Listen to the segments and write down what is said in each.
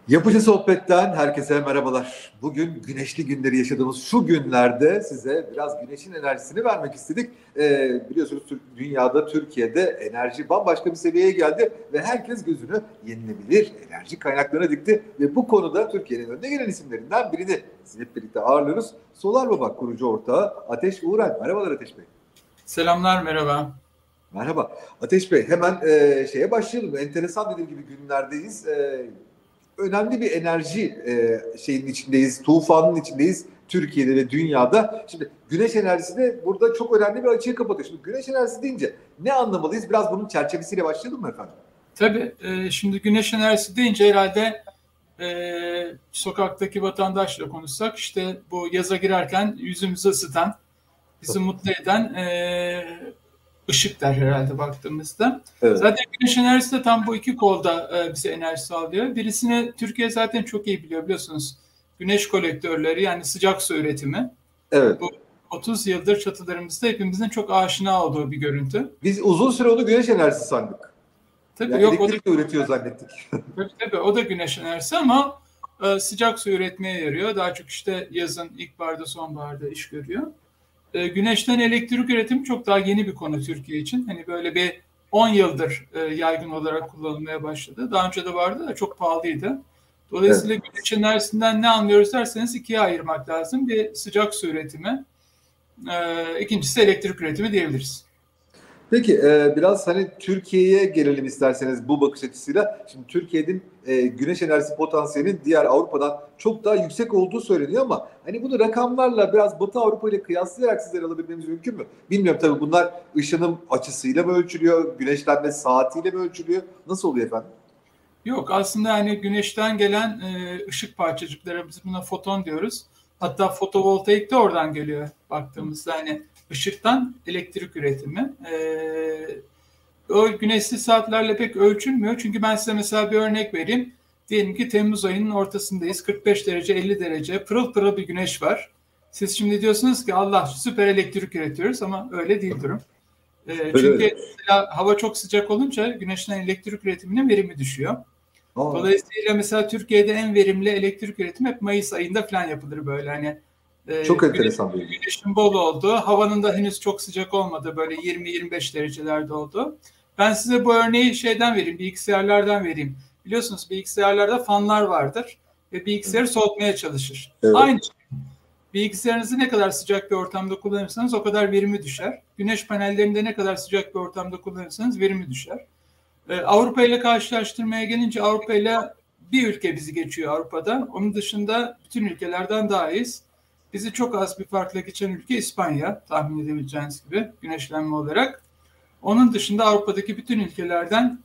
Yapıcı Sohbet'ten herkese merhabalar. Bugün güneşli günleri yaşadığımız şu günlerde size biraz güneşin enerjisini vermek istedik. Biliyorsunuz dünyada, Türkiye'de enerji bambaşka bir seviyeye geldi ve herkes gözünü yenilebilir enerji kaynaklarına dikti. Ve bu konuda Türkiye'nin önde gelen isimlerinden birini hep birlikte ağırlıyoruz. Solar Baba kurucu ortağı Ateş Uğuray. Merhabalar Ateş Bey. Selamlar, merhaba. Merhaba. Ateş Bey hemen şeye başlayalım. Enteresan dediğim gibi günlerdeyiz. Önemli bir enerji şeyin içindeyiz, tufanın içindeyiz Türkiye'de ve dünyada. Şimdi güneş enerjisi de burada çok önemli bir açığı kapatıyor. Şimdi güneş enerjisi deyince ne anlamalıyız? Biraz bunun çerçevesiyle başlayalım mı efendim? Tabii, şimdi güneş enerjisi deyince herhalde sokaktaki vatandaşla konuşsak, işte bu yaza girerken yüzümüzü ısıtan, bizi mutlu eden ışık der herhalde baktığımızda. Evet. Zaten güneş enerjisi de tam bu iki kolda bize enerji sağlıyor. Birisini Türkiye zaten çok iyi biliyorsunuz. Güneş kolektörleri, yani sıcak su üretimi. Evet. Bu 30 yıldır çatılarımızda hepimizin çok aşina olduğu bir görüntü. Biz uzun süre onu güneş enerjisi sandık. Tabii yani yok, elektrik de üretiyor zannettik. tabii o da güneş enerjisi ama sıcak su üretmeye yarıyor. Daha çok işte yazın, ilkbaharda, sonbaharda iş görüyor. Güneşten elektrik üretimi çok daha yeni bir konu Türkiye için. Hani böyle bir 10 yıldır yaygın olarak kullanılmaya başladı. Daha önce de vardı da çok pahalıydı. Dolayısıyla Evet. güneş enerjisinden ne anlıyoruz derseniz ikiye ayırmak lazım. Bir sıcak su üretimi, ikincisi elektrik üretimi diyebiliriz. Peki biraz hani Türkiye'ye gelelim isterseniz bu bakış açısıyla. Şimdi Türkiye'nin güneş enerjisi potansiyelinin diğer Avrupa'dan çok daha yüksek olduğu söyleniyor ama hani bunu rakamlarla biraz Batı Avrupa ile kıyaslayarak sizlere alabilmemiz mümkün mü? Bilmiyorum, tabii bunlar ışınım açısıyla mı ölçülüyor, güneşlenme saatiyle mi ölçülüyor? Nasıl oluyor efendim? Yok, aslında hani güneşten gelen ışık parçacıkları, biz buna foton diyoruz. Hatta fotovoltaik de oradan geliyor baktığımızda, hani ışıktan elektrik üretimi. O güneşli saatlerle pek ölçülmüyor. Çünkü ben size mesela bir örnek vereyim. Diyelim ki Temmuz ayının ortasındayız. 45 derece, 50 derece, pırıl pırıl bir güneş var. Siz şimdi diyorsunuz ki Allah, süper elektrik üretiyoruz, ama öyle değil durum. Öyle Çünkü öyle. mesela hava çok sıcak olunca güneşten elektrik üretiminin verimi düşüyor. Aa, Dolayısıyla mesela Türkiye'de en verimli elektrik üretimi hep Mayıs ayında falan yapılır böyle. Hani çok enteresan bir bilgi. güneşin bol olduğu, havanın da henüz çok sıcak olmadığı, böyle 20-25 derecelerde olduğu. Ben size bu örneği şeyden vereyim, bilgisayarlardan vereyim. Biliyorsunuz bilgisayarlarda fanlar vardır ve bilgisayarı soğutmaya çalışır. Evet. Aynı şey. Bilgisayarınızı ne kadar sıcak bir ortamda kullanırsanız o kadar verimi düşer. Güneş panellerinde ne kadar sıcak bir ortamda kullanırsanız verimi düşer. Avrupa ile karşılaştırmaya gelince, Avrupa ile bir ülke bizi geçiyor Avrupa'da. Onun dışında bütün ülkelerden daha iyiyiz. Bizi çok az bir farkla geçen ülke İspanya, tahmin edebileceğiniz gibi güneşlenme olarak. Onun dışında Avrupa'daki bütün ülkelerden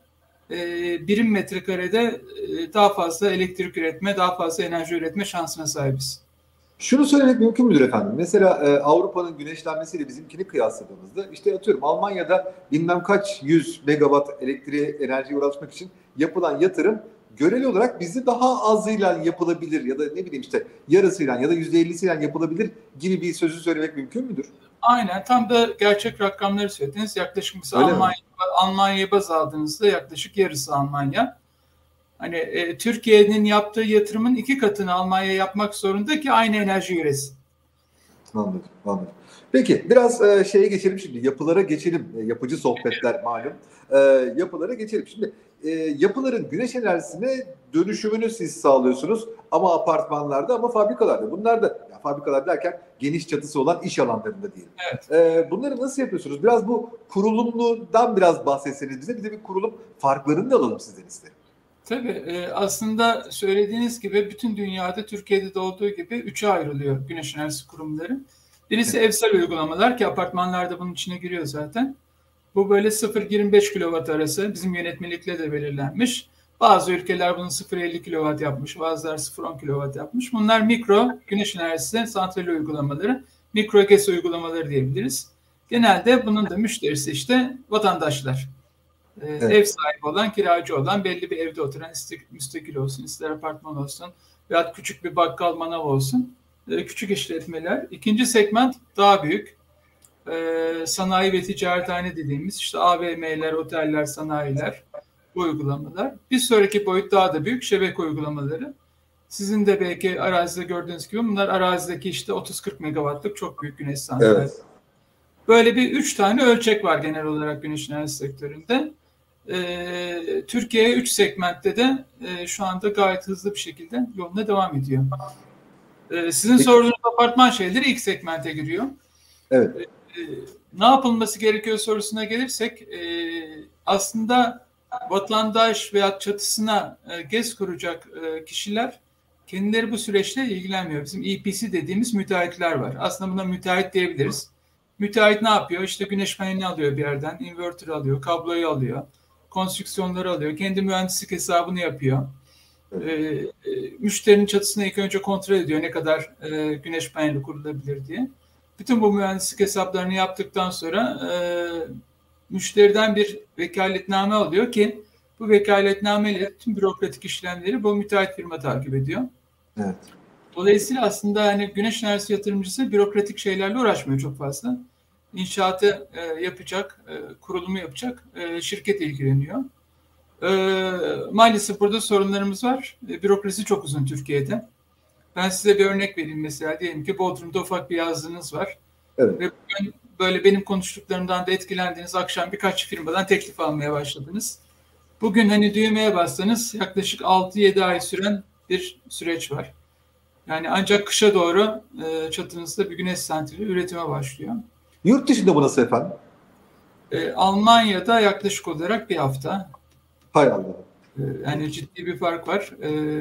birim metrekarede daha fazla elektrik üretme, daha fazla enerji üretme şansına sahibiz. Şunu söylemek mümkün müdür efendim? Mesela Avrupa'nın güneşlenmesiyle bizimkini kıyasladığımızda işte atıyorum Almanya'da bilmem kaç yüz megawatt elektriğe, enerjiye ulaşmak için yapılan yatırım göreli olarak bizde daha azıyla yapılabilir ya da ne bileyim işte yarısıyla ya da %50'siyle yapılabilir gibi bir sözü söylemek mümkün müdür? Aynen, tam da gerçek rakamları söylediniz. Yaklaşık mesela Öyle mi? Almanya'ya baz aldığınızda yaklaşık yarısı Almanya. Hani Türkiye'nin yaptığı yatırımın 2 katını Almanya yapmak zorunda ki aynı enerji üretsin. Anladım, anladım. Peki biraz şeye geçelim şimdi. Yapılara geçelim. Yapıcı sohbetler malum. E, Yapılara geçelim. Şimdi yapıların güneş enerjisine dönüşümünü siz sağlıyorsunuz. Ama apartmanlarda ama fabrikalarda. Bunlar da ya, fabrikalar derken geniş çatısı olan iş alanlarında diyelim. Evet. Bunları nasıl yapıyorsunuz? Biraz bu kurulumdan biraz bahsetseniz bize. Bir de bir kurulum farklarını da alalım sizden isterim. Tabii, aslında söylediğiniz gibi bütün dünyada, Türkiye'de de olduğu gibi üçe ayrılıyor güneş enerjisi kurumları. Birisi evsel uygulamalar, ki apartmanlarda bunun içine giriyor zaten. Bu böyle 0-25 kW arası bizim yönetmelikle de belirlenmiş. Bazı ülkeler bunu 0-50 kW yapmış, bazıları 0-10 kW yapmış. Bunlar mikro güneş enerjisi santrali uygulamaları, mikro GES uygulamaları diyebiliriz. Genelde bunun da müşterisi işte vatandaşlar. Ev Evet. sahibi olan, kiracı olan, belli bir evde oturan, müstakil olsun, ister apartman olsun veya küçük bir bakkal, manav olsun, küçük işletmeler. İkinci segment daha büyük. Sanayi ve ticarethane dediğimiz işte AVM'ler, oteller, sanayiler. bu uygulamalar. Bir sonraki boyut daha da büyük, şebeke uygulamaları. Sizin de belki arazide gördüğünüz gibi bunlar arazideki işte 30-40 megawattlık çok büyük güneş santrali. Evet. Böyle bir 3 tane ölçek var genel olarak güneş enerji sektöründe. Türkiye 3 segmentte de şu anda gayet hızlı bir şekilde yoluna devam ediyor. Sizin sorduğunuz apartman şeyleri ilk segmente giriyor. Evet. Ne yapılması gerekiyor sorusuna gelirsek aslında vatandaş veya çatısına GES kuracak kişiler kendileri bu süreçle ilgilenmiyor. Bizim EPC dediğimiz müteahhitler var. Aslında buna müteahhit diyebiliriz. Müteahhit ne yapıyor? İşte güneş panelini alıyor bir yerden, inverter alıyor, kabloyu alıyor, konstrüksiyonları alıyor, kendi mühendislik hesabını yapıyor. Müşterinin çatısını ilk önce kontrol ediyor ne kadar güneş paneli kurulabilir diye. Bütün bu mühendislik hesaplarını yaptıktan sonra müşteriden bir vekaletname alıyor ki bu vekaletnameyle tüm bürokratik işlemleri bu müteahhit firma takip ediyor. Evet. Dolayısıyla aslında hani güneş enerjisi yatırımcısı bürokratik şeylerle uğraşmıyor çok fazla. İnşaatı yapacak, kurulumu yapacak şirket ilgileniyor. Maalesef burada sorunlarımız var. Bürokrasi çok uzun Türkiye'de. Ben size bir örnek vereyim mesela. Diyelim ki Bodrum'da ufak bir yazlığınız var. Evet. Ve bugün böyle benim konuştuklarımdan da etkilendiğiniz akşam birkaç firmadan teklif almaya başladınız. Bugün hani düğmeye bassanız yaklaşık 6-7 ay süren bir süreç var. Yani ancak kışa doğru çatınızda bir güneş santrali üretime başlıyor. Yurt dışında bu nasıl efendim? Almanya'da yaklaşık olarak bir hafta. Hay Allah. Yani ciddi bir fark var.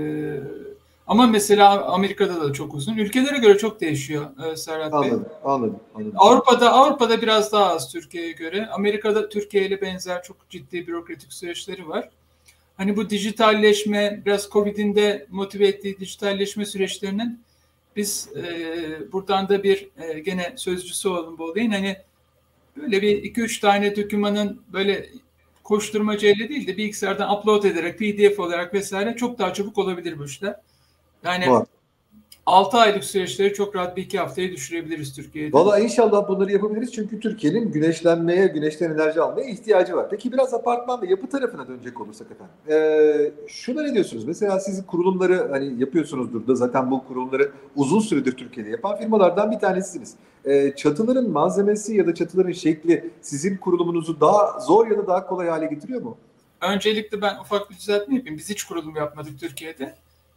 Ama mesela Amerika'da da çok uzun. Ülkelere göre çok değişiyor Serhat Bey. Anladım. Avrupa'da biraz daha az Türkiye'ye göre. Amerika'da Türkiye ile benzer çok ciddi bürokratik süreçleri var. Hani bu dijitalleşme, biraz Covid'in de motive ettiği dijitalleşme süreçlerinin biz buradan da bir gene sözcüsü olalım bu olayın. Hani böyle bir 2-3 tane dokümanın böyle koşturmacayla değil de bilgisayardan upload ederek PDF olarak vesaire çok daha çabuk olabilir bu işler. Yani Var. 6 aylık süreçleri çok rahat bir 2 haftaya düşürebiliriz Türkiye'de. Valla inşallah bunları yapabiliriz çünkü Türkiye'nin güneşlenmeye, güneşten enerji almaya ihtiyacı var. Peki biraz apartman ve yapı tarafına dönecek olursak efendim. Şuna ne diyorsunuz? Mesela siz kurulumları hani yapıyorsunuzdur da zaten bu kurulumları uzun süredir Türkiye'de yapan firmalardan bir tanesiniz. Çatıların malzemesi ya da çatıların şekli sizin kurulumunuzu daha zor ya da daha kolay hale getiriyor mu? Öncelikle ben ufak bir düzeltme yapayım. Biz hiç kurulum yapmadık Türkiye'de.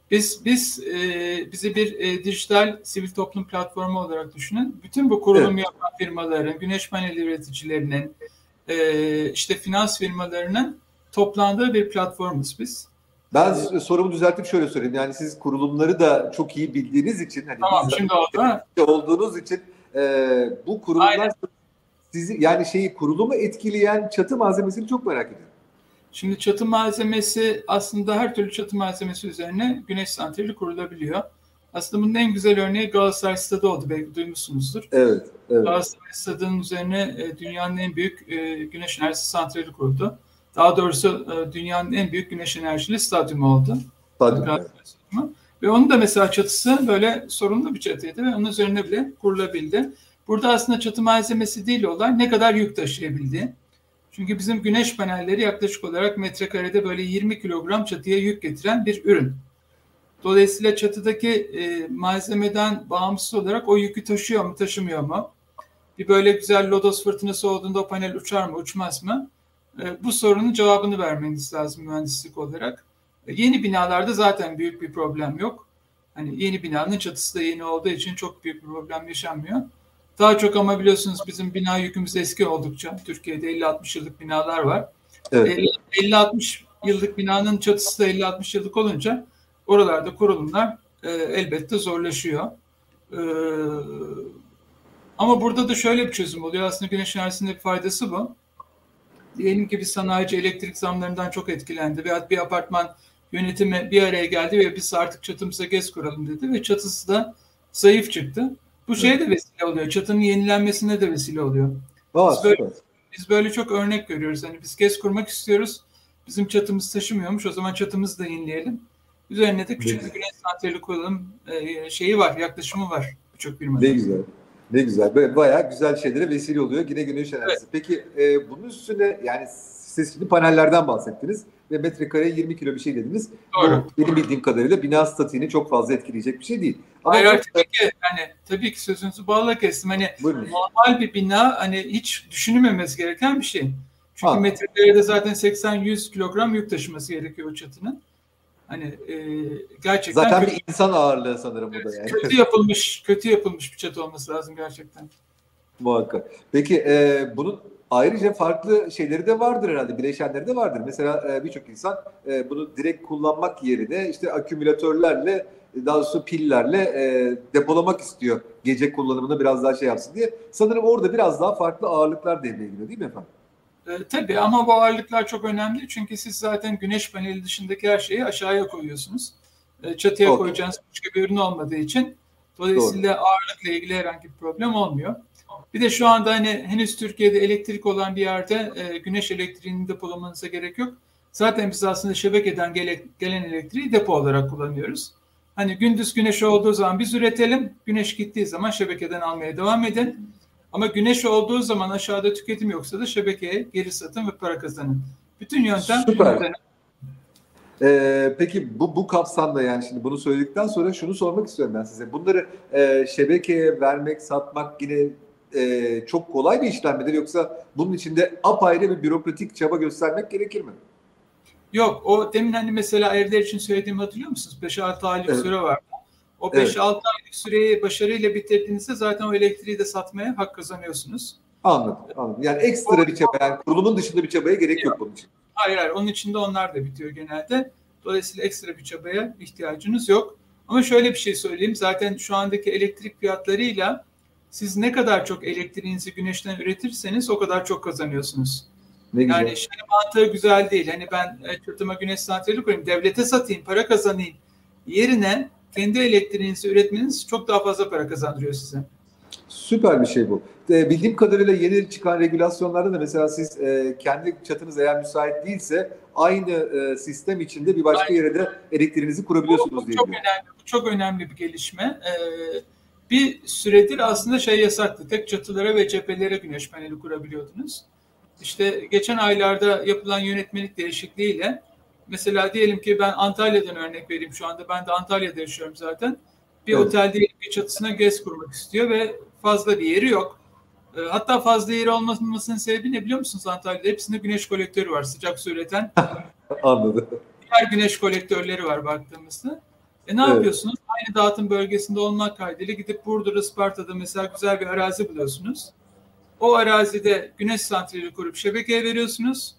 Bizi bir dijital sivil toplum platformu olarak düşünün. Bütün bu kurulum yapan firmaların, güneş paneli üreticilerinin, işte finans firmalarının toplandığı bir platformuz biz. Ben sorumu düzeltip şöyle söyleyeyim. Yani siz kurulumları da çok iyi bildiğiniz için hani tamam, şimdi oldu. olduğunuz için bu kurulumlar aynen. Sizi yani kurulumu etkileyen çatı malzemesini çok merak ediyorum. Şimdi çatı malzemesi aslında her türlü çatı malzemesi üzerine güneş santrali kurulabiliyor. Aslında bunun en güzel örneği Galatasaray Stadı oldu. Belki duymuşsunuzdur. Evet. Galatasaray Stadı'nın üzerine dünyanın en büyük güneş enerjisi santrali kuruldu. Daha doğrusu dünyanın en büyük güneş enerjili stadyumu oldu. Stadyumu. Ve onun da mesela çatısı böyle sorunlu bir çatıydı ve onun üzerine bile kurulabildi. Burada aslında çatı malzemesi değil olay ne kadar yük taşıyabildiği. Çünkü bizim güneş panelleri yaklaşık olarak metrekarede böyle 20 kilogram çatıya yük getiren bir ürün. Dolayısıyla çatıdaki malzemeden bağımsız olarak o yükü taşıyor mu, taşımıyor mu? Bir böyle güzel lodos fırtınası olduğunda o panel uçar mı, uçmaz mı? Bu sorunun cevabını vermeniz lazım mühendislik olarak. Yeni binalarda zaten büyük bir problem yok. Hani yeni binanın çatısı da yeni olduğu için çok büyük bir problem yaşanmıyor. Daha çok ama biliyorsunuz bizim bina yükümüz eski oldukça. Türkiye'de 50-60 yıllık binalar var. Evet. 50-60 yıllık binanın çatısı da 50-60 yıllık olunca oralarda kurulumlar elbette zorlaşıyor. Ama burada da şöyle bir çözüm oluyor. Aslında güneş enerjisinin bir faydası bu. Diyelim ki bir sanayici elektrik zamlarından çok etkilendi veya bir apartman yönetimi bir araya geldi ve biz artık çatımıza GES kuralım dedi ve çatısı da zayıf çıktı. Bu şeye de vesile oluyor. Çatının yenilenmesine de vesile oluyor. Biz böyle çok örnek görüyoruz. Hani biz GES kurmak istiyoruz. Bizim çatımız taşımıyormuş. O zaman çatımızı da yenileyelim. Üzerine de küçük bir güneş santrali kuralım şeyi var, yaklaşımı var birçok firmada. Ne güzel. Ne güzel. Böyle bayağı güzel şeylere vesile oluyor. Yine güneş enerjisi. Evet. Peki bunun üstüne yani siz şimdi panellerden bahsettiniz. ve metrekareye 20 kilo bir şey dediniz. Doğru. Bu benim bildiğim kadarıyla bina statiğini çok fazla etkileyecek bir şey değil. Ama Hayır, tabii ki sözünüzü bağla kestim. Hani buyurun. normal bir bina hani hiç düşünülmemesi gereken bir şey. Çünkü metrekarede zaten 80-100 kilogram yük taşıması gerekiyor o çatının. Hani gerçekten zaten bir insan ağırlığı sanırım bu da yani. Kötü yapılmış bir çatı olması lazım gerçekten. Muhakkak. Peki bunun ayrıca farklı şeyleri de vardır herhalde, bileşenleri de vardır. Mesela birçok insan bunu direkt kullanmak yerine işte akümülatörlerle, daha doğrusu pillerle depolamak istiyor. Gece kullanımında biraz daha şey yapsın diye. Sanırım orada biraz daha farklı ağırlıklar devreye giriyor değil mi efendim? Tabii ama bu ağırlıklar çok önemli çünkü siz zaten güneş paneli dışındaki her şeyi aşağıya koyuyorsunuz. Çatıya koyacağınız başka bir ürün olmadığı için dolayısıyla ağırlıkla ilgili herhangi bir problem olmuyor. Bir de şu anda hani henüz Türkiye'de elektrik olan bir yerde güneş elektriğini depolamanıza gerek yok. Zaten biz aslında şebekeden gelen elektriği depo olarak kullanıyoruz. Hani gündüz güneş olduğu zaman biz üretelim, güneş gittiği zaman şebekeden almaya devam edin. Ama güneş olduğu zaman aşağıda tüketim yoksa da şebekeye geri satın ve para kazanın. Bütün yöntem süper. Peki bu kapsamda yani şimdi bunu söyledikten sonra şunu sormak istiyorum ben size. Bunları şebekeye vermek, satmak yine çok kolay bir işlem midir yoksa bunun içinde apayrı bir bürokratik çaba göstermek gerekir mi? Yok, o demin hani mesela evler için söylediğimi hatırlıyor musunuz? 5-6 aylık süre var. O 5-6 aylık süreyi başarıyla bitirdiğinizde zaten o elektriği de satmaya hak kazanıyorsunuz. Anladım. Yani ekstra bir çaba, yani kurulumun dışında bir çabaya gerek yok bunun için. Hayır, onun içinde onlar da bitiyor genelde. Dolayısıyla ekstra bir çabaya ihtiyacınız yok. Ama şöyle bir şey söyleyeyim. Zaten şu andaki elektrik fiyatlarıyla siz ne kadar çok elektriğinizi güneşten üretirseniz o kadar çok kazanıyorsunuz. Ne güzel. Yani mantığı güzel değil. Hani ben çatıma güneş santrali koyayım, devlete satayım, para kazanayım yerine kendi elektriğinizi üretmeniz çok daha fazla para kazandırıyor size. Süper bir şey bu. Bildiğim kadarıyla yeni çıkan regülasyonlarda da mesela siz kendi çatınız eğer müsait değilse aynı sistem içinde bir başka yere de elektriğinizi kurabiliyorsunuz diye biliyorum. Bu çok önemli bir gelişme. Bir süredir aslında yasaktı. Tek çatılara ve cephelere güneş paneli kurabiliyordunuz. İşte geçen aylarda yapılan yönetmelik değişikliğiyle mesela diyelim ki ben Antalya'dan örnek vereyim şu anda. Ben de Antalya'da yaşıyorum zaten. Bir otel diyelim ki çatısına GES kurmak istiyor ve fazla bir yeri yok. Hatta fazla yeri olmamasının sebebi ne biliyor musunuz Antalya'da? Hepsinde güneş kolektörü var. Sıcak su üreten. Anladım. Diğer güneş kolektörleri var baktığımızda. Ne yapıyorsunuz? Aynı dağıtım bölgesinde olmak kaydıyla gidip Burdur, Isparta'da mesela güzel bir arazi buluyorsunuz. O arazide güneş santrali kurup şebekeye veriyorsunuz.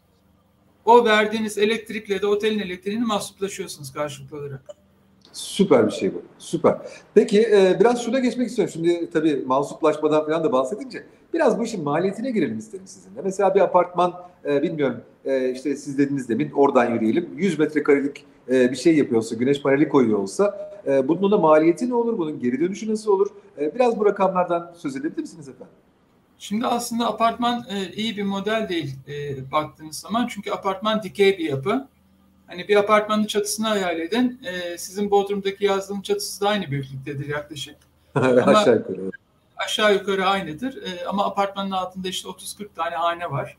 O verdiğiniz elektrikle de otelin elektriğini mahsuplaşıyorsunuz karşılıklı olarak. Süper bir şey bu. Süper. Peki biraz şuna geçmek istiyorum. Şimdi tabii mansuplaşmadan falan da bahsedince biraz bu işin maliyetine girelim isterim sizinle. Mesela bir apartman bilmiyorum işte siz dediniz demin oradan yürüyelim. 100 metrekarelik bir şey yapıyorsa, güneş paneli koyuyor olsa bunun da maliyeti ne olur? Bunun geri dönüşü nasıl olur? Biraz bu rakamlardan söz edebilir misiniz efendim? Şimdi aslında apartman iyi bir model değil baktığınız zaman. Çünkü apartman dikey bir yapı. Hani bir apartmanın çatısını hayal edin. Sizin Bodrum'daki yazdığın çatısı da aynı büyüklüktedir yaklaşık. Aşağı yukarı. Aşağı yukarı aynıdır. Ama apartmanın altında işte 30-40 tane hane var.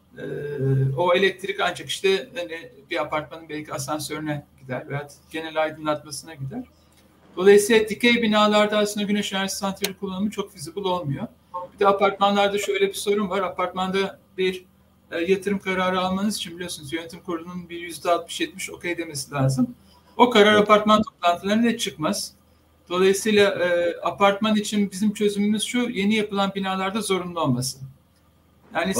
O elektrik ancak işte hani bir apartmanın belki asansörüne gider veya genel aydınlatmasına gider. Dolayısıyla dikey binalarda aslında güneş enerjisi santrali kullanımı çok feasible olmuyor. Bir de apartmanlarda şöyle bir sorun var. Apartmanda bir yatırım kararı almanız için biliyorsunuz yönetim kurulunun bir %60-70 okey demesi lazım. O karar apartman toplantılarında çıkmaz. Dolayısıyla apartman için bizim çözümümüz şu, yeni yapılan binalarda zorunlu olması. Yani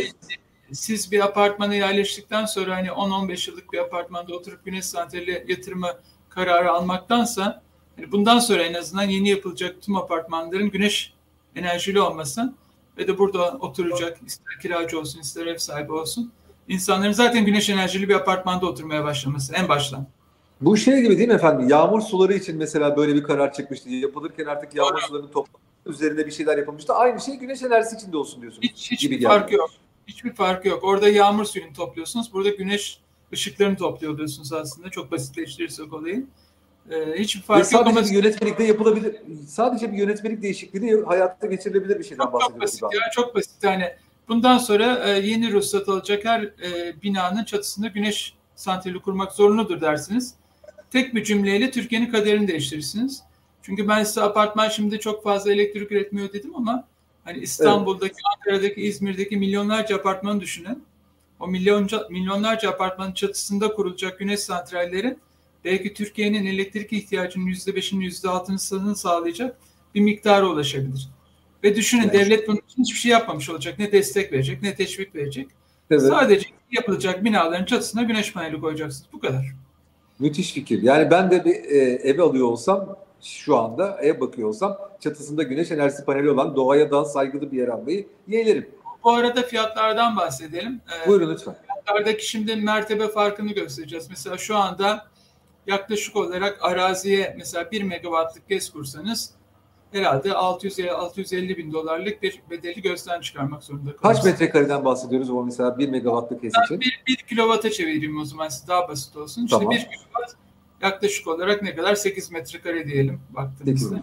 siz bir apartmana yerleştikten sonra hani 10-15 yıllık bir apartmanda oturup güneş santrali yatırımı kararı almaktansa yani bundan sonra en azından yeni yapılacak tüm apartmanların güneş enerjili olması ve de burada oturacak ister kiracı olsun ister ev sahibi olsun insanların zaten güneş enerjili bir apartmanda oturmaya başlaması en baştan. Bu şey gibi değil mi efendim? Yağmur suları için mesela böyle bir karar çıkmıştı. Yapılırken artık yağmur sularının toplanması üzerinde bir şeyler yapılmıştı. Aynı şey güneş enerjisi için de olsun diyorsunuz. Hiçbir farkı yok. Hiçbir farkı yok. Orada yağmur suyunu topluyorsunuz. Burada güneş ışıklarını topluyor diyorsunuz aslında. Çok basitleştirirsek olayı. Hiçbir farkı yok ama yönetmelikte yapılabilir. Sadece bir yönetmelik değişikliği hayatta geçirilebilir bir şeyden bahsediyoruz. Çok basit. Çok basit. Yani bundan sonra yeni ruhsat alacak her binanın çatısında güneş santrali kurmak zorunludur dersiniz. Tek bir cümleyle Türkiye'nin kaderini değiştirirsiniz. Çünkü ben size apartman şimdi çok fazla elektrik üretmiyor dedim ama hani İstanbul'daki, evet, Ankara'daki, İzmir'deki milyonlarca apartmanı düşünün. O milyonlarca apartmanın çatısında kurulacak güneş santralleri belki Türkiye'nin elektrik ihtiyacının %5'ini, %6'sını sağlayacak bir miktara ulaşabilir. Ve düşünün, evet, devlet bunun için hiçbir şey yapmamış olacak. Ne destek verecek, ne teşvik verecek. Evet. Sadece yapılacak binaların çatısına güneş paneli koyacaksınız. Bu kadar. Müthiş fikir. Yani ben de bir ev alıyor olsam, şu anda ev bakıyor olsam, çatısında güneş enerjisi paneli olan, doğaya daha saygılı bir yer almayı yeğlerim. Bu arada fiyatlardan bahsedelim. Buyurun lütfen. Fiyatlardaki şimdi mertebe farkını göstereceğiz. Mesela şu anda yaklaşık olarak araziye mesela 1 megawattlık GES kursanız herhalde 600-650 bin dolarlık bir bedeli gözden çıkarmak zorunda kalırsınız. Kaç metrekareden bahsediyoruz o mesela 1 megawattlık GES için? 1 kilowata çevireyim o zaman, size daha basit olsun. Tamam. İşte 1 kilowatt yaklaşık olarak ne kadar? 8 metrekare diyelim baktığımızda.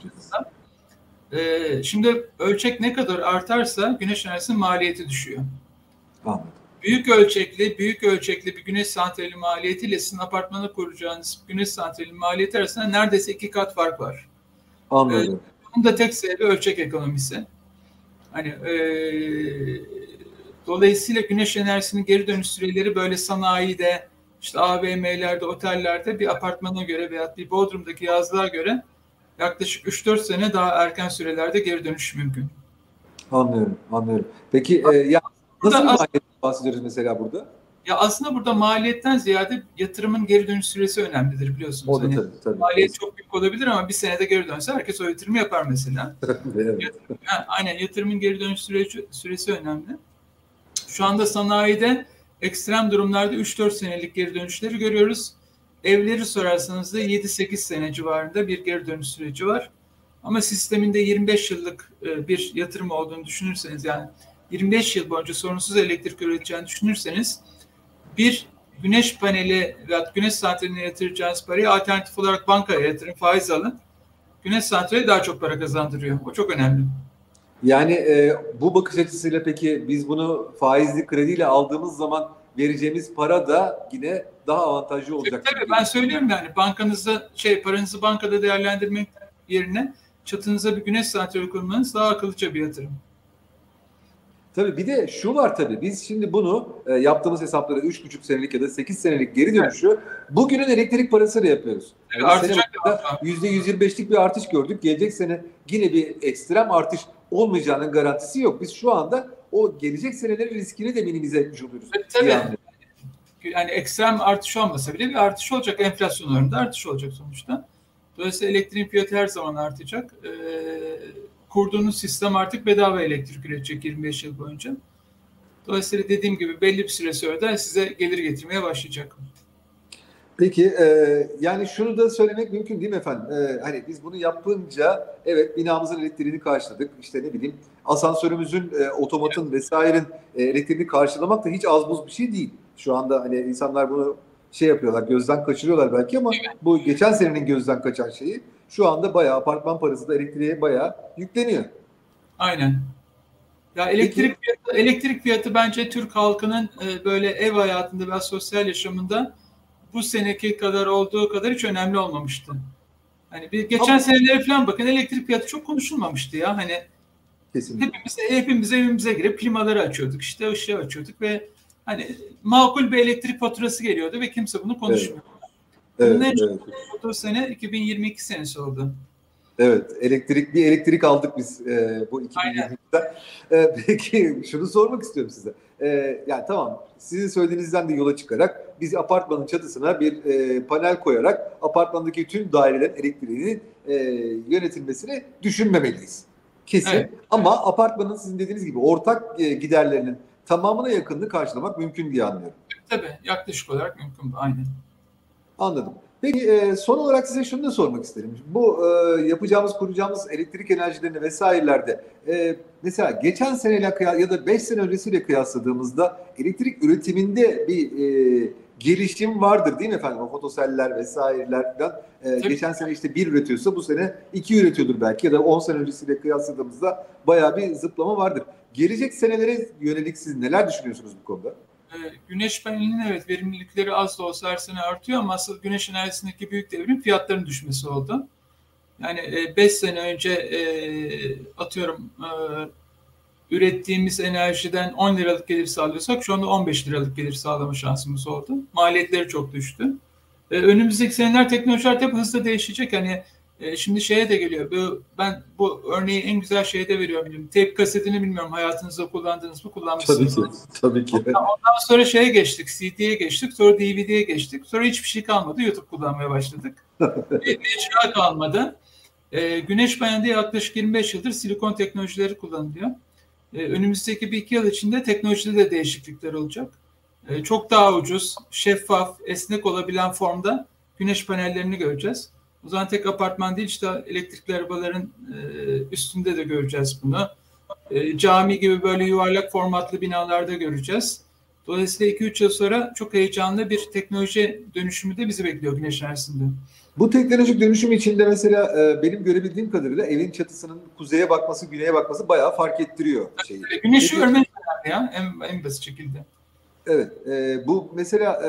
Şimdi ölçek ne kadar artarsa güneş enerjisinin maliyeti düşüyor. Anladım. Büyük ölçekli bir güneş santrali maliyetiyle sizin apartmanı kuracağınız güneş santrali maliyeti arasında neredeyse 2 kat fark var. Anladım. Bunun da tek sebebi ölçek ekonomisi. Hani dolayısıyla güneş enerjisinin geri dönüş süreleri böyle sanayide, işte AVM'lerde, otellerde bir apartmana göre veya bir Bodrum'daki yazlığa göre yaklaşık 3-4 sene daha erken sürelerde geri dönüş mümkün. Anlıyorum. Peki ya nasıl bir maliyetten bahsediyoruz mesela burada? Ya aslında burada maliyetten ziyade yatırımın geri dönüş süresi önemlidir, biliyorsunuz. O da tabii. Maliyet çok büyük olabilir ama bir senede geri dönse herkes o yatırımı yapar mesela. Evet. Aynen, yatırımın geri dönüş süresi önemli. Şu anda sanayide ekstrem durumlarda 3-4 senelik geri dönüşleri görüyoruz. Evleri sorarsanız da 7-8 sene civarında bir geri dönüş süreci var. Ama sisteminde 25 yıllık bir yatırım olduğunu düşünürseniz, yani 25 yıl boyunca sorunsuz elektrik üreteceğini düşünürseniz, bir güneş paneli veya güneş santraline yatıracağınız parayı alternatif olarak bankaya yatırın, faiz alın. Güneş santrali daha çok para kazandırıyor. O çok önemli. Yani bu bakış açısıyla peki biz bunu faizli krediyle aldığımız zaman vereceğimiz para da yine daha avantajlı olacak. Tabii ben söylüyorum, yani bankanızda paranızı bankada değerlendirmek yerine çatınıza bir güneş santrali kurmanız daha akıllıca bir yatırım. Tabii bir de şu var tabii. Biz şimdi bunu yaptığımız hesapları 3,5 senelik ya da 8 senelik geri dönüşü, evet, bugünün elektrik parasıyla yapıyoruz. Evet, artacak %125'lik bir artış gördük. Gelecek sene yine bir ekstrem artış olmayacağının garantisi yok. Biz şu anda o gelecek senelerin riskini de minimize etmiş oluyoruz. Tabii. Yani ekstrem artış olmasa bile bir artış olacak. Enflasyon oranında artış olacak sonuçta. Dolayısıyla elektriğin fiyatı her zaman artacak. Kurduğunuz sistem artık bedava elektrik üretecek 25 yıl boyunca. Dolayısıyla dediğim gibi belli bir süre sonra da size gelir getirmeye başlayacak. Peki yani şunu da söylemek mümkün değil mi efendim? Hani biz bunu yapınca evet binamızın elektriğini karşıladık. İşte ne bileyim asansörümüzün, otomatın vesairenin elektriğini karşılamak da hiç az buz bir şey değil. Şu anda hani insanlar bunu yapıyorlar, gözden kaçırıyorlar belki ama bu geçen senenin gözden kaçan şeyi şu anda bayağı apartman parası da elektriğe bayağı yükleniyor. Aynen. Ya elektrik fiyatı bence Türk halkının böyle ev hayatında ve sosyal yaşamında bu seneki kadar olduğu kadar hiç önemli olmamıştı. Hani geçen senelere falan bakın, elektrik fiyatı çok konuşulmamıştı ya. Hani kesinlikle. Hepimiz evimize girip klimaları açıyorduk, işte ışığı açıyorduk ve hani makul bir elektrik faturası geliyordu ve kimse bunu konuşmuyor. Evet. Bu sene 2022 senesi oldu. Evet, elektrik aldık biz bu 2020'de. Peki şunu sormak istiyorum size. Yani tamam, sizin söylediğinizden de yola çıkarak biz apartmanın çatısına bir panel koyarak apartmandaki tüm dairelerin elektriğinin yönetilmesini düşünmemeliyiz. Kesin. Evet. Ama apartmanın sizin dediğiniz gibi ortak giderlerinin tamamına yakınını karşılamak mümkün diye anlıyorum. Tabii, yaklaşık olarak mümkün. Aynen. Anladım. Peki son olarak size şunu da sormak isterim. Bu kuracağımız elektrik enerjilerini vesairelerde mesela geçen seneyle ya da 5 sene öncesiyle kıyasladığımızda elektrik üretiminde bir gelişim vardır değil mi efendim? O fotoseller vesairelerden geçen sene işte 1 üretiyorsa bu sene 2 üretiyordur belki ya da 10 sene öncesiyle kıyasladığımızda bayağı bir zıplama vardır. Gelecek senelere yönelik siz neler düşünüyorsunuz bu konuda? Güneş panelinin evet verimlilikleri az da olsa her sene artıyor ama asıl güneş enerjisindeki büyük devrim fiyatların düşmesi oldu. Yani 5 sene önce atıyorum ürettiğimiz enerjiden 10 liralık gelir sağlıyorsak şu anda 15 liralık gelir sağlama şansımız oldu. Maliyetleri çok düştü. Önümüzdeki seneler teknolojiler tabii hızla değişecek. Hani şimdi şeye de geliyor. Ben bu örneği en güzel şeyde veriyorum. Tape kasetini bilmiyorum hayatınızda kullandınız mı? Tabii Kullanmışsınız. ki. Tabii ki. Ondan sonra şeye geçtik. CD'ye geçtik. Sonra DVD'ye geçtik. Sonra hiçbir şey kalmadı. YouTube kullanmaya başladık. Mecra kalmadı. Güneş panelde yaklaşık 25 yıldır silikon teknolojileri kullanılıyor. Önümüzdeki bir iki yıl içinde teknolojide de değişiklikler olacak. Çok daha ucuz, şeffaf, esnek olabilen formda güneş panellerini göreceğiz. O zaman tek apartman değil, işte elektrikli arabaların üstünde de göreceğiz bunu. Cami gibi böyle yuvarlak formatlı binalarda göreceğiz. Dolayısıyla 2-3 yıl sonra çok heyecanlı bir teknoloji dönüşümü de bizi bekliyor güneş enerjisinde. Bu teknolojik dönüşüm içinde mesela benim görebildiğim kadarıyla evin çatısının kuzeye bakması, güneye bakması bayağı fark ettiriyor şeyi. Güneşi görmeniz önemli ya, en basit şekilde. Evet, bu mesela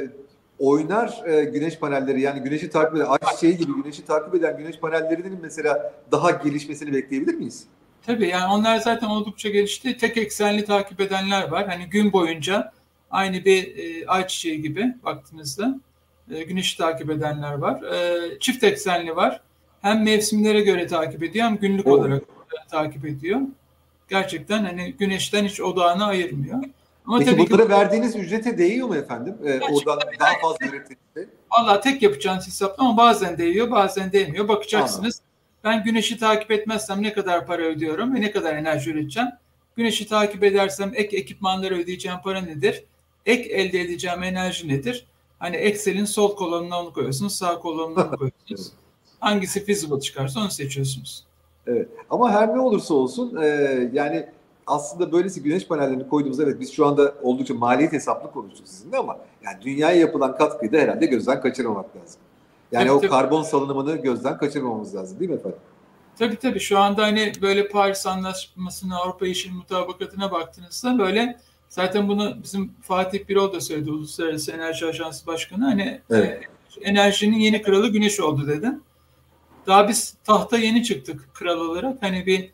oynar güneş panelleri, yani güneşi takip eden, ayçiçeği gibi güneşi takip eden güneş panellerinin mesela daha gelişmesini bekleyebilir miyiz? Tabii yani onlar zaten oldukça gelişti. Tek eksenli takip edenler var. Hani gün boyunca aynı bir ayçiçeği gibi baktığınızda güneşi takip edenler var. Çift eksenli var. Hem mevsimlere göre takip ediyor hem günlük olarak takip ediyor. Gerçekten hani güneşten hiç odağını ayırmıyor. Ama Peki tabii bunlara ki verdiğiniz ücrete değiyor mu efendim? Oradan daha fazla üretilse. vallahi tek yapacağınız hesaplama bazen değiyor, bazen değmiyor. Bakacaksınız. Ben güneşi takip etmezsem ne kadar para ödüyorum ve ne kadar enerji üreteceğim? Güneşi takip edersem ek ekipmanlara ödeyeceğim para nedir? Ek elde edeceğim enerji nedir? Hani Excel'in sol kolonuna onu koyuyorsunuz, sağ kolonuna onu koyuyorsunuz. Hangisi feasible çıkarsa onu seçiyorsunuz. Evet. Ama her ne olursa olsun yani aslında böylesi güneş panellerini koyduğumuzda, evet biz şu anda oldukça maliyet hesaplı konuştuk sizinle, ama yani dünyaya yapılan katkıyı da herhalde gözden kaçırmamak lazım. Yani Tabii, o tabii. karbon salınımını gözden kaçırmamamız lazım, değil mi efendim? Tabii şu anda hani böyle Paris Anlaşması'na, Avrupa Yeşil Mutabakatı'na baktığınızda böyle zaten bunu bizim Fatih Birol da söyledi, Uluslararası Enerji Ajansı Başkanı. Hani Evet. enerjinin yeni kralı güneş oldu dedi. Daha biz tahta yeni çıktık kral olarak. Hani bir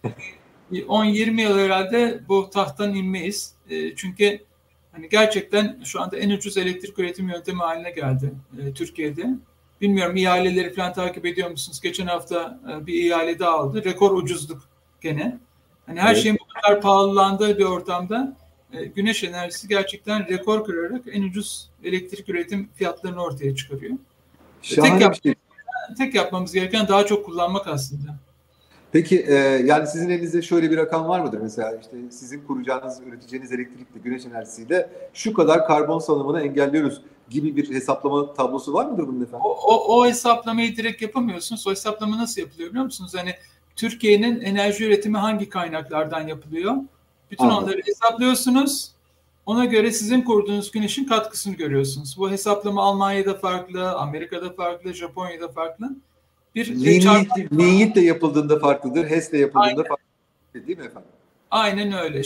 10-20 yıl herhalde bu tahttan inmeyiz. Çünkü hani gerçekten şu anda en ucuz elektrik üretim yöntemi haline geldi Türkiye'de. Bilmiyorum ihaleleri falan takip ediyor musunuz? Geçen hafta bir ihale daha aldı. Rekor ucuzluk gene. Hani her Evet. şeyin bu kadar pahalandığı bir ortamda güneş enerjisi gerçekten rekor kırarak en ucuz elektrik üretim fiyatlarını ortaya çıkarıyor. Şahane bir şey. Tek yapmamız gereken daha çok kullanmak aslında. Peki yani sizin elinizde şöyle bir rakam var mıdır? Mesela işte sizin kuracağınız, üreteceğiniz elektrikli güneş enerjisiyle şu kadar karbon salınımını engelliyoruz gibi bir hesaplama tablosu var mıdır bunun efendim? O hesaplamayı direkt yapamıyorsunuz. O hesaplama nasıl yapılıyor biliyor musunuz? Hani Türkiye'nin enerji üretimi hangi kaynaklardan yapılıyor? Bütün Anladım. onları hesaplıyorsunuz. Ona göre sizin kurduğunuz güneşin katkısını görüyorsunuz. Bu hesaplama Almanya'da farklı, Amerika'da farklı, Japonya'da farklı. Linyit de yapıldığında farklıdır, HES de yapıldığında farklıdır, değil mi efendim? Aynen öyle.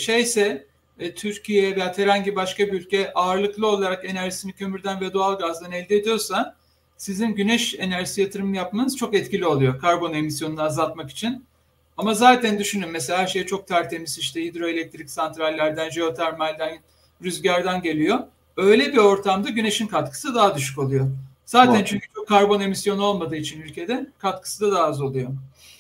Türkiye veya herhangi başka bir ülke ağırlıklı olarak enerjisini kömürden ve doğalgazdan elde ediyorsa sizin güneş enerjisi yatırım yapmanız çok etkili oluyor karbon emisyonunu azaltmak için. Ama zaten düşünün mesela her şey çok tertemiz, işte hidroelektrik santrallerden, jeotermalden, rüzgardan geliyor. Öyle bir ortamda güneşin katkısı daha düşük oluyor. Zaten çünkü çok karbon emisyonu olmadığı için ülkede katkısı da daha az oluyor.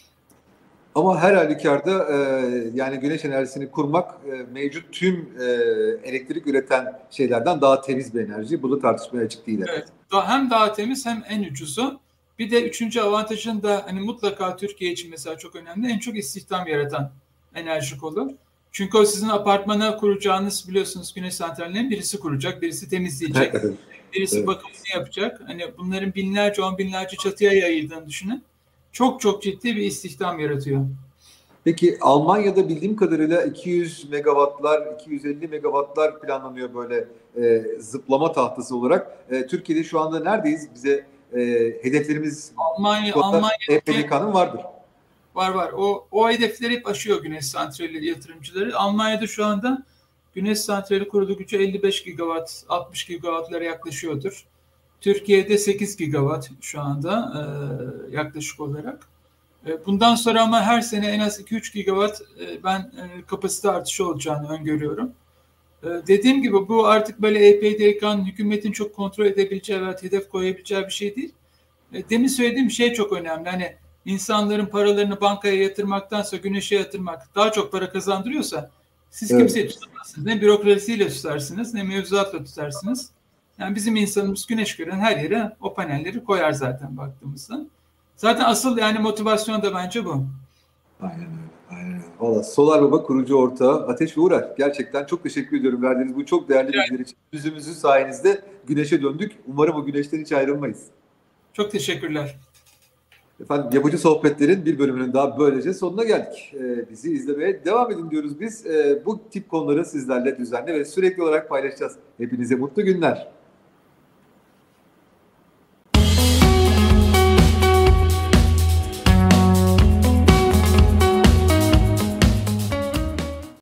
Ama her halükarda yani güneş enerjisini kurmak mevcut tüm elektrik üreten şeylerden daha temiz bir enerji. Bu da tartışmaya açık değil. Evet, hem daha temiz hem en ucuzu. Bir de üçüncü avantajın da hani mutlaka Türkiye için mesela çok önemli. En çok istihdam yaratan enerji kolu. Çünkü o sizin apartmana kuracağınız, biliyorsunuz güneş santrallerinin birisi kuracak, birisi temizleyecek, birisi bakımını yapacak. Hani bunların binlerce, on binlerce çatıya yayıldığını düşünün. Çok ciddi bir istihdam yaratıyor. Peki Almanya'da bildiğim kadarıyla 200 megawattlar, 250 megawattlar planlanıyor böyle zıplama tahtası olarak. Türkiye'de şu anda neredeyiz? Bize hedeflerimiz Almanya EPDK'nın vardır. Var. O hedefleri hep aşıyor güneş santrali yatırımcıları. Almanya'da şu anda Güneş santrali kurulu gücü 55 gigawatt, 60 gigawattlara yaklaşıyordur. Türkiye'de 8 gigawatt şu anda yaklaşık olarak. Bundan sonra ama her sene en az 2-3 gigawatt ben kapasite artışı olacağını öngörüyorum. Dediğim gibi bu artık böyle EPDK'nın hükümetin çok kontrol edebileceği ve hedef koyabileceği bir şey değil. Demin söylediğim şey çok önemli. Hani insanların paralarını bankaya yatırmaktansa güneşe yatırmak daha çok para kazandırıyorsa siz kimseyi tutamazsınız. Ne bürokrasiyle tutarsınız ne mevzuatla tutarsınız. Yani bizim insanımız güneş gören her yere o panelleri koyar zaten baktığımızda. Zaten asıl yani motivasyon da bence bu. Aynen öyle. Aynen öyle. Valla Solar Baba kurucu ortağı Ateş ve Uğur. Gerçekten çok teşekkür ediyorum verdiğiniz bu çok değerli bilgiler için. Yüzümüzün sayenizde güneşe döndük. Umarım o güneşten hiç ayrılmayız. Çok teşekkürler. Efendim yapıcı sohbetlerin bir bölümünün daha böylece sonuna geldik. Bizi izlemeye devam edin diyoruz biz. Bu tip konuları sizlerle düzenli ve sürekli olarak paylaşacağız. Hepinize mutlu günler.